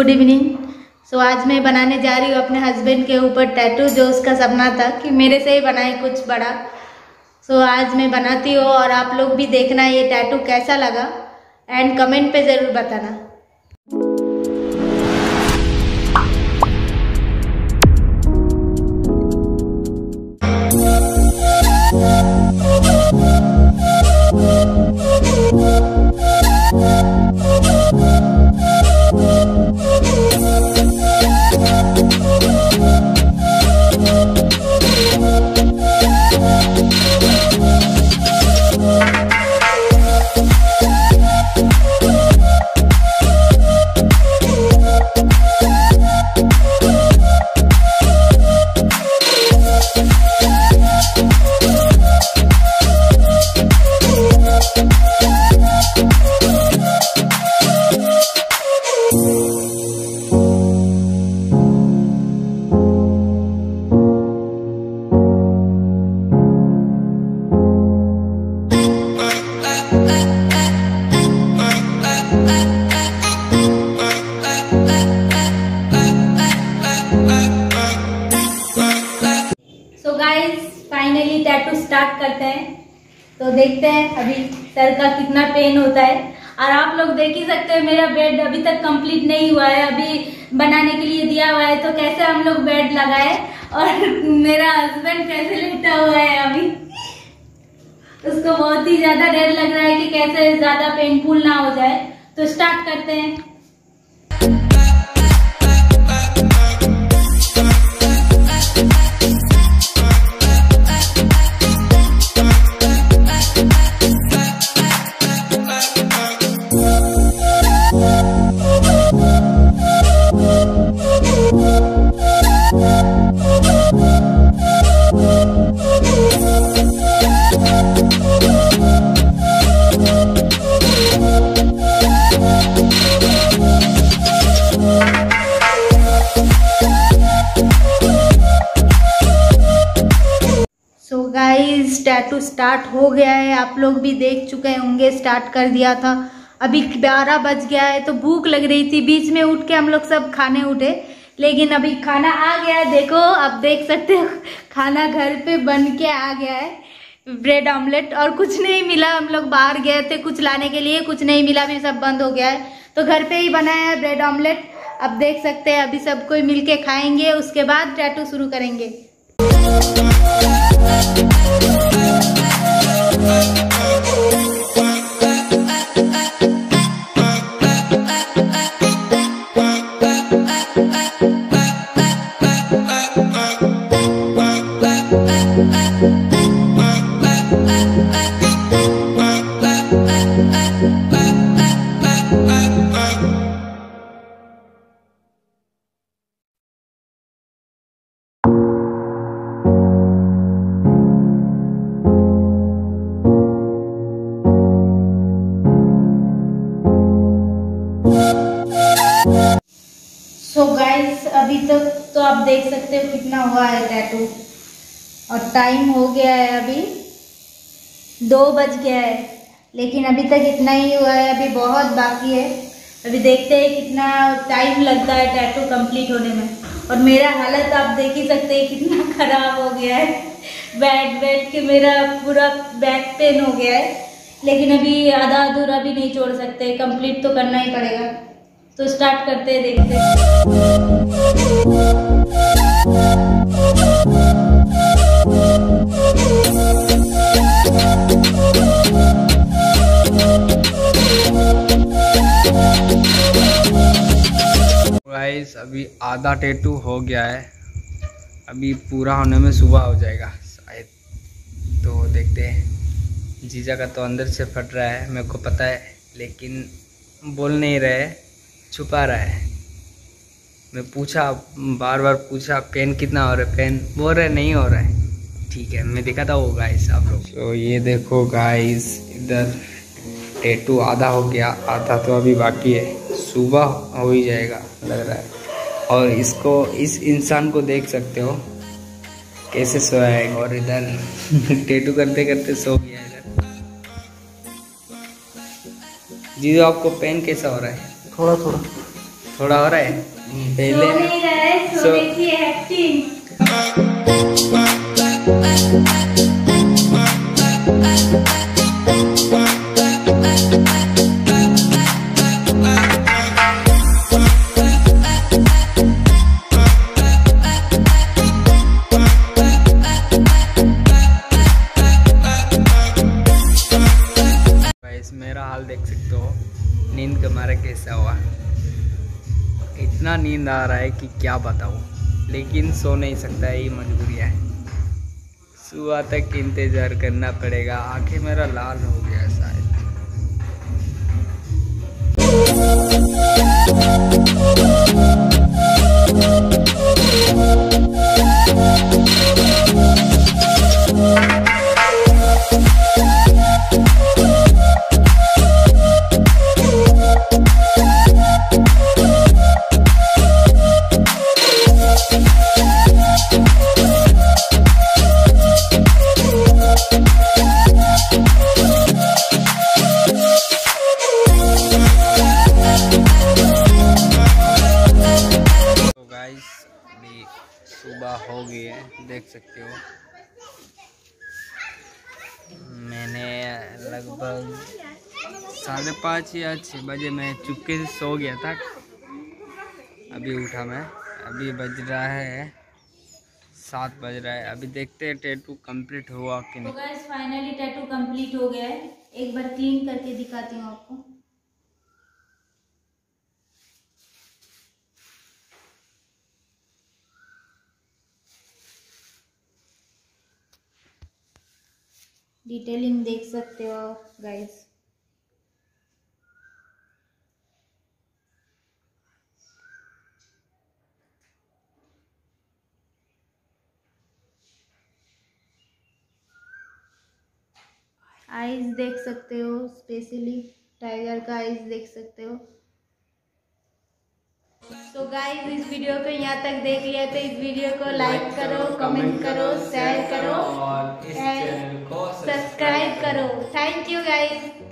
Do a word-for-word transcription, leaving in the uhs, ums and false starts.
Good evening. सो आज मैं बनाने जा रही हूँ अपने हस्बैंड के ऊपर टैटू, जो उसका सपना था कि मेरे से ही बनाए कुछ बड़ा। सो so, आज मैं बनाती हूँ और आप लोग भी देखना ये टैटू कैसा लगा एंड कमेंट पे ज़रूर बताना। So guys finally tattoo start करते हैं। तो देखते हैं अभी सर का कितना पेन होता है। और आप लोग देख ही सकते हैं मेरा बेड अभी तक कंप्लीट नहीं हुआ है, अभी बनाने के लिए दिया हुआ है। तो कैसे हम लोग बेड लगाए और मेरा हस्बैंड कैसे लेटा हुआ है अभी, उसको बहुत ही ज्यादा डर लग रहा है कि कैसे ज्यादा पेनफुल ना हो जाए। तो स्टार्ट करते हैं। सो गाइस टैटू स्टार्ट हो गया है, आप लोग भी देख चुके होंगे, स्टार्ट कर दिया था। अभी बारह बज गया है तो भूख लग रही थी, बीच में उठ के हम लोग सब खाने उठे, लेकिन अभी खाना आ गया है। देखो आप देख सकते हो खाना घर पे बन के आ गया है, ब्रेड ऑमलेट। और कुछ नहीं मिला, हम लोग बाहर गए थे कुछ लाने के लिए, कुछ नहीं मिला, भी सब बंद हो गया है। तो घर पे ही बनाया है ब्रेड ऑमलेट। अब देख सकते हैं अभी सब कोई मिलके खाएंगे, उसके बाद टैटू शुरू करेंगे। सो गाइस अभी तक तो आप देख सकते हो कितना हुआ है टैटू, और टाइम हो गया है अभी दो बज गया है, लेकिन अभी तक इतना ही हुआ है, अभी बहुत बाकी है। अभी देखते हैं कितना टाइम लगता है टैटू कंप्लीट होने में। और मेरा हालत आप देख ही सकते हैं कितना खराब हो गया है, बैठ बैठ के मेरा पूरा बैक पेन हो गया है। लेकिन अभी आधा अधूरा भी नहीं छोड़ सकते, कंप्लीट तो करना ही पड़ेगा। तो स्टार्ट करते हैं, देखते हैं। गाइस अभी आधा टैटू हो गया है, अभी पूरा होने में सुबह हो जाएगा शायद। तो देखते हैं। जीजा का तो अंदर से फट रहा है, मेरे को पता है, लेकिन बोल नहीं रहे, छुपा रहा है। मैं पूछा, बार बार पूछा पेन कितना हो रहा है, पेन बोल रहे नहीं हो रहा है। ठीक है मैं दिखाता हूँ गाइस आप लोग। तो ये देखो गाइस, इधर टैटू आधा हो गया, आधा तो अभी बाकी है, सुबह हो ही जाएगा लग रहा है। और इसको, इस इंसान को देख सकते हो कैसे सोया है, और इधर टैटू करते करते सो गया इधर। जी आपको पेन कैसा हो रहा है? थोड़ा थोड़ा थोड़ा हो रहा है पहले सो नहीं रहा है, सो देखिए एक्टिंग। मेरा हाल देख सकते हो, नींद के मारे कैसा हुआ। इतना नींद आ रहा है कि क्या बताऊँ, लेकिन सो नहीं सकता, यही मजबूरी है। सुबह तक इंतज़ार करना पड़ेगा। आंखें मेरा लाल हो गया शायद। सुबह हो गई है, देख सकते हो। मैंने लगभग साढ़े पाँच या छः बजे मैं चुपके से सो गया था। अभी उठा मैं, अभी बज रहा है सात बज रहा है। अभी देखते हैं टैटू कंप्लीट हुआ कि नहीं। तो गाइस फाइनली टैटू कंप्लीट हो गया है। एक बार क्लीन करके दिखाती हूँ आपको। डिटेलिंग देख सकते हो गाइस। आईज देख सकते हो, स्पेशली टाइगर का आईज देख सकते हो। तो गाइस इस वीडियो को यहाँ तक देख लिया तो इस वीडियो को लाइक करो, कमेंट करो, शेयर करो और इस चैनल को सब्सक्राइब करो। Thank you guys.